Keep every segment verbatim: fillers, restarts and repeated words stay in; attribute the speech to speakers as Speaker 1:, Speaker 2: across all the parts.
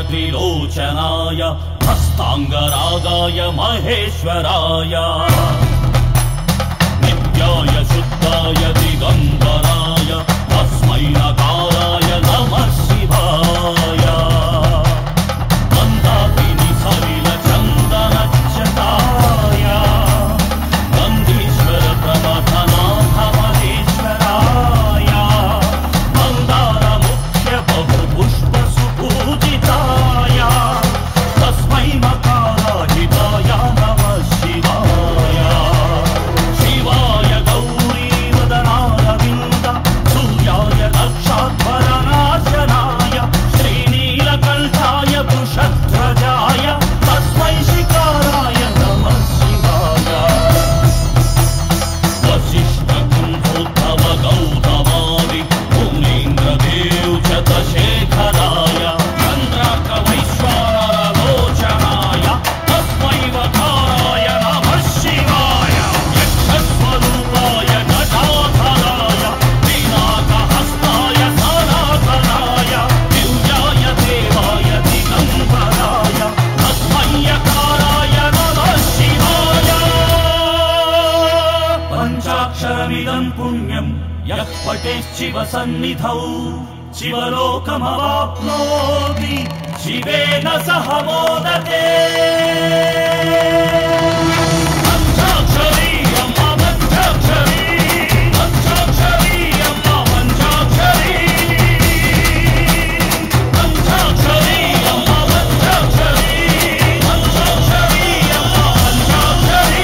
Speaker 1: त्रिलोचनाय हस्तांगरागाय महेश्वराय नित्याय शुद्धाय दिगंबराय तस्मै नकाराय नमः शिवाय मंदाकिनी सलिल चंदनच्युताय गंधीश्वर प्रमथनाथ महेश्वराय मंदार मुख्य बहु पुष्प सुपूजिताय तस्मै मकाराहिताय नमः शिवाय शिवाय गौरी वदनारविन्द सूर्याय दक्षाध्वरनाशनाय श्रीनीलकण्ठाय वृषध्वजाय तस्मै शिकाराय नमः शिवाय वसिष्ठकुम्भोद्धव गौतमादि मुनीन्द्रदेव च शेखराय चन्द्रार्कवैश्वानरलोचनाय तस्मै वकाराय नमः शिवाय यक्षस्वरूपाय जटाधराय पिनाकहस्ताय सनातनाय दिव्याय देवाय दिगंबराय तस्मै यकाराय नमः शिवाय पञ्चाक्षरमिदं पुण्यं यः पठेच्छिव सन्निधौ शिवलोकमवाप्नोति शिवेन सह मोदते पञ्चाक्षरी अम्मा पञ्चाक्षरी पञ्चाक्षरी अम्मा पञ्चाक्षरी पञ्चाक्षरी अम्मा पञ्चाक्षरी पञ्चाक्षरी अम्मा पञ्चाक्षरी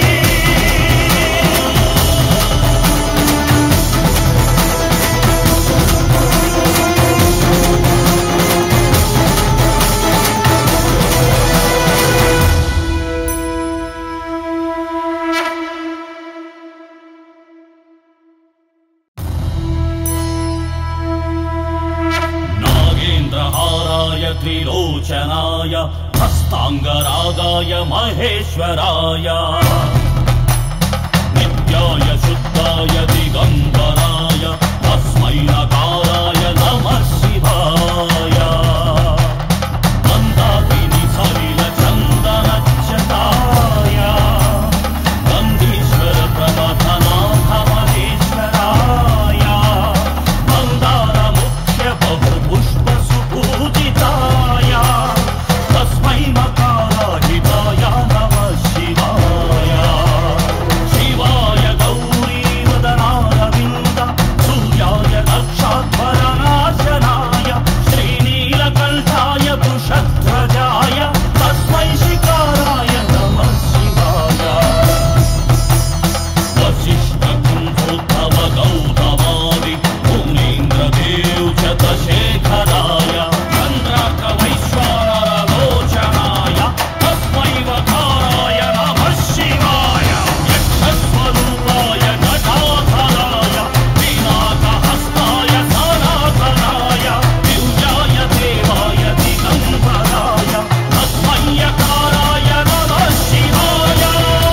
Speaker 1: नागेन्द्रहाराय त्रिलोचनाय हस्तांगरागाय महेश्वराय नित्याय शुद्धाय दिगंबराय तस्मै नकाराय नमः शिवाय मंदाकिनी सलिल चंदनच्युताय गंधीश्वर प्रमथनाथ महेश्वराय मंदार मुख्य बहु पुष्प सुपूजिताय तस्मै मकाराहिताय नमः शिवाय शिवाय गौरी वदनारविन्द सूर्याय दक्षाध्वरनाशनाय श्रीनीलकण्ठाय वृषध्वजाय तस्मै शिकाराय नमः शिवाय वसिष्ठकुम्भोद्धव गौतमादि मुनीन्द्रदेव च शेखराय चन्द्रार्कवैश्वानरलोचनाय तस्मै वकाराय नमः शिवाय यक्षस्वरूपाय जटाधराय पिनाकहस्ताय सनातनाय दिव्याय देवाय दिगंबराय तस्मै यकाराय नमः शिवाय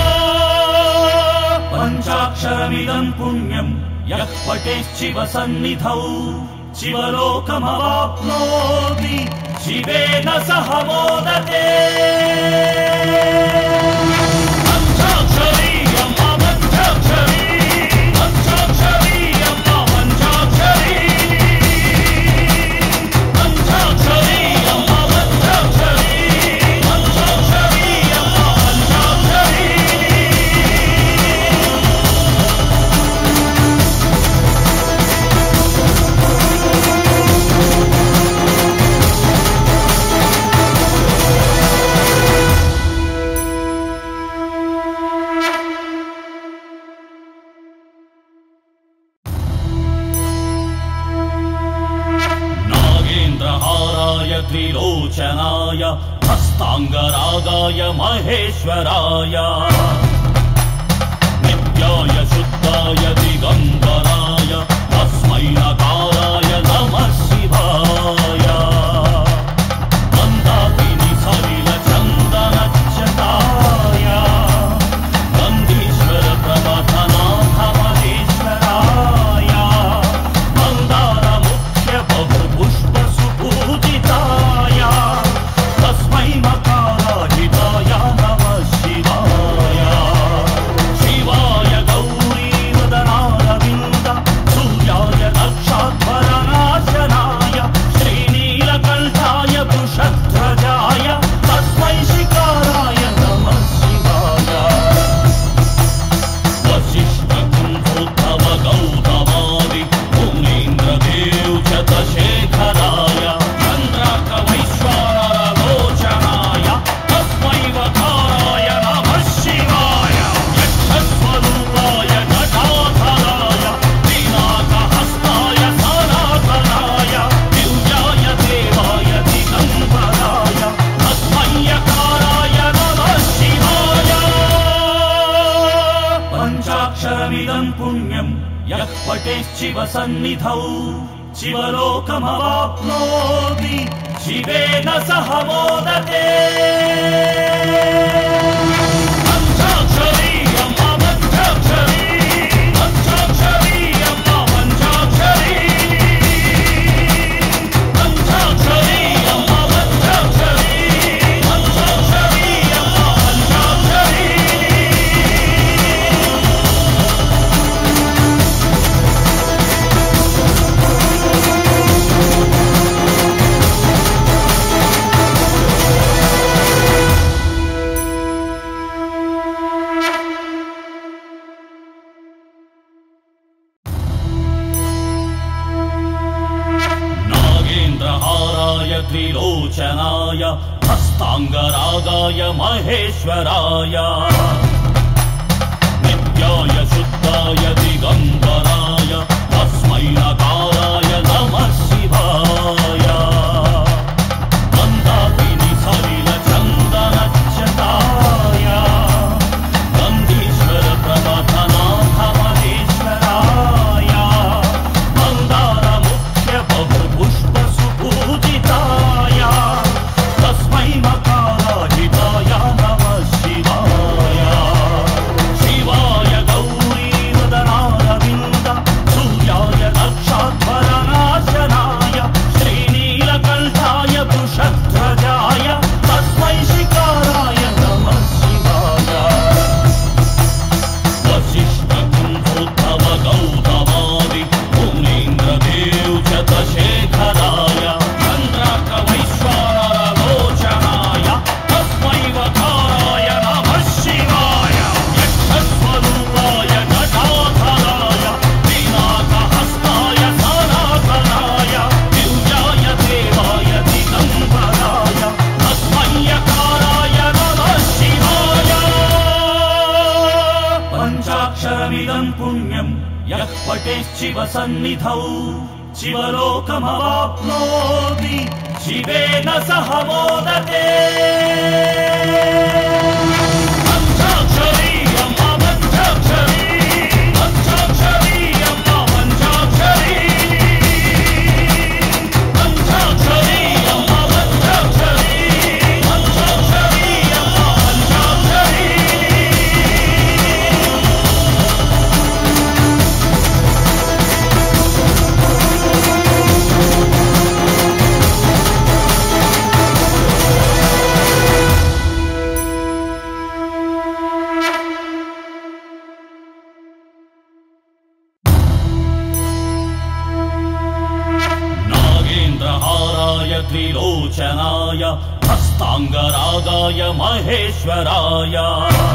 Speaker 1: पञ्चाक्षरमिदं पुण्यं यः पठेच्छिव सन्निधौ शिवलोकमवाप्नोति शिवेन सह मोदते पञ्चाक्षरी अम्मा पञ्चाक्षरी पञ्चाक्षरी अम्मा पञ्चाक्षरी पञ्चाक्षरी अम्मा पञ्चाक्षरी पञ्चाक्षरी अम्मा पञ्चाक्षरी नागेन्द्रहाराय त्रिलोचनाय हस्तांगरागाय महेश्वराय नित्याय शुद्धाय दिगंबराय तस्मै नकाराय नमः शिवाय मंदाकिनी सलिल चंदनच्युताय गंधीश्वर प्रमथनाथ महेश्वराय मंदार मुख्य बहु पुष्प सुपूजिताय सन्निधौ शिवलोकमवाप्नोति शिवेन सह मोदते पञ्चाक्षरी अम्मा पञ्चाक्षरी पञ्चाक्षरी अम्मा पञ्चाक्षरी पञ्चाक्षरी अम्मा पञ्चाक्षरी पञ्चाक्षरी अम्मा पञ्चाक्षरी त्रिलोचनाय हस्तांगरागाय महेश्वराय नित्याय शुद्धाय दिगंबराय तस्मै नकाराय नमः शिवाय गन्धाकिनी सलिल चन्दनच्युताय गन्धीश्वर प्रमथनाथ महेश्वराय मन्दार मुख्य बहु पुष्प सुपूजिताय तस्मै मकाराजिताय नमः शिवाय शिवाय गौरी वदनारविन्द सूर्याय दक्षाध्वरनाशनाय श्रीनीलकण्ठाय वृषध्वजाय तस्मै शिकाराय नमः शिवाय वसिष्ठकुम्भोद्धव गौतमादि मुनीन्द्रदेव च शेखराय चन्द्रकवैश्वानरलोचनाय तस्मै वकाराय नमः शिवाय यक्षस्वरूपाय जटाधराय पिनाकहस्ताय सनातनाय दिव्याय देवाय दिगम्बराय तस्मै यकाराय नमः शिवाय पञ्चाक्षरमिदं पुण्यं यः पठेच्छिव सन्निधौ शिवलोकमवाप्नोति शिवेन सह मोदते पञ्चाक्षरी अम्मा पञ्चाक्षरी पञ्चाक्षरी अम्मा पञ्चाक्षरी पञ्चाक्षरी अम्मा पञ्चाक्षरी पञ्चाक्षरी अम्मा पञ्चाक्षरी नागेन्द्रहाराय त्रिलोचनाय हस्तांगरागाय महेश्वराय